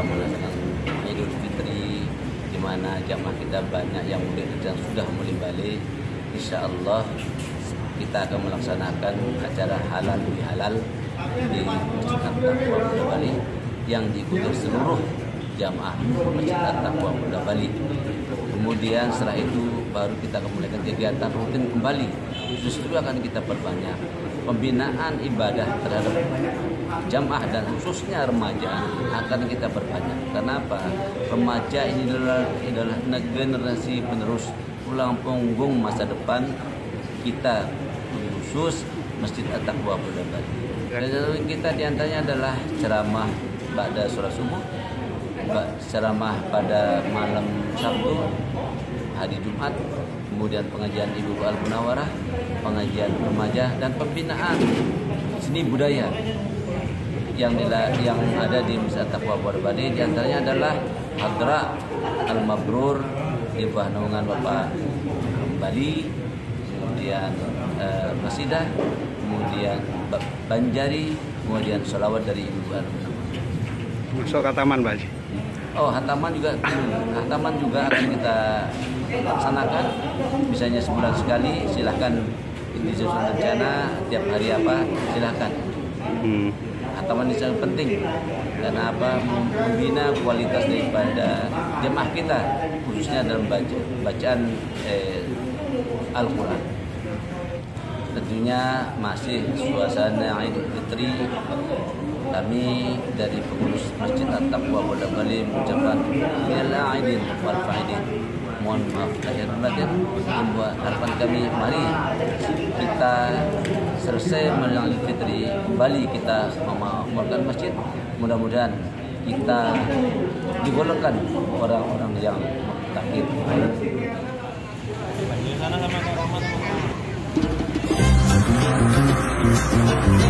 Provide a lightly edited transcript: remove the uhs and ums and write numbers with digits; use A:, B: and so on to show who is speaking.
A: melaksanakan Idul Fitri, di mana jamaah kita banyak yang mudik dan sudah mulai balik. Insya Allah kita akan melaksanakan acara halal bihalal di Masjid At-Taqwa Polda Bali yang diikuti seluruh jamaah Masjid At-Taqwa Polda Bali. Kemudian setelah itu baru kita akan mulai kegiatan rutin kembali. Justru akan kita perbanyak pembinaan ibadah terhadap jamaah dan khususnya remaja akan kita perbanyak. Kenapa? Remaja ini adalah generasi penerus tulang punggung masa depan kita, khusus Masjid At-Taqwa Polda Bali. Dan kita diantaranya adalah ceramah pada sholat subuh, ceramah pada malam Sabtu, hari Jumat, kemudian pengajian Ibu Al-Munawarah, pengajian remaja, dan pembinaan seni budaya yang ada di Masjid At-Taqwa Polda Bali. Di antaranya adalah Hadra Al-Mabrur di bawah naungan Bapak Bali, kemudian Qasidah, kemudian Banjari, kemudian sholawat dari Ibu Al-Munawarah.
B: Masuk khataman, Pak Haji?
A: Oh, khataman juga akan kita laksanakan. Misalnya sebulan sekali, silahkan disusun rencana tiap hari apa, silahkan. Khataman ini sangat penting karena apa? Membina kualitas daripada jemaah kita, khususnya dalam bacaan Al-Quran. Tentunya masih suasana Idul Fitri. Kami dari pengurus Masjid At-Taqwa Polda Bali mengucapkan minal aidin wal faidin. Mohon maaf lahir batin. Harapan kami, mari kita selesai menjelang Idul Fitri, kembali kita memakmurkan masjid. Mudah-mudahan kita digolongkan orang-orang yang takdir.
C: Sana sama